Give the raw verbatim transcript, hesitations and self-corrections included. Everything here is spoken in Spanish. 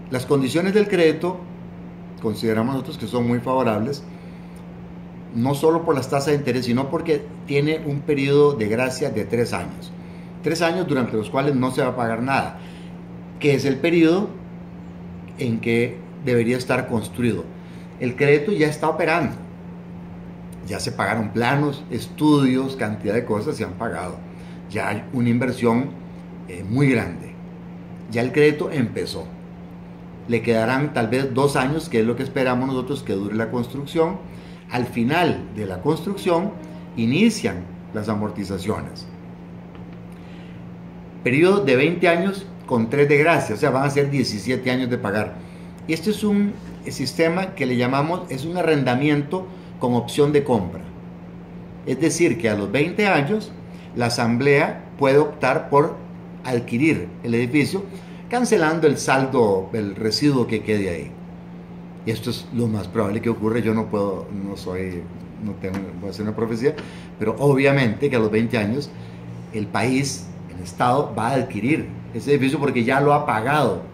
Las condiciones del crédito consideramos nosotros que son muy favorables, no solo por las tasas de interés, sino porque tiene un periodo de gracia de tres años. Tres años durante los cuales no se va a pagar nada, que es el periodo en que debería estar construido. El crédito ya está operando, ya se pagaron planos, estudios, cantidad de cosas se han pagado. Ya hay una inversión eh, muy grande. Ya el crédito empezó. Le quedarán tal vez dos años, que es lo que esperamos nosotros que dure la construcción. Al final de la construcción inician las amortizaciones. Periodo de veinte años con tres de gracia, o sea, van a ser diecisiete años de pagar. Y este es un sistema que le llamamos, es un arrendamiento con opción de compra. Es decir, que a los veinte años la asamblea puede optar por adquirir el edificio, cancelando el saldo, el residuo que quede ahí. Y esto es lo más probable que ocurra. Yo no puedo, no soy, no tengo, voy a hacer una profecía, pero obviamente que a los veinte años el país, el Estado, va a adquirir ese edificio porque ya lo ha pagado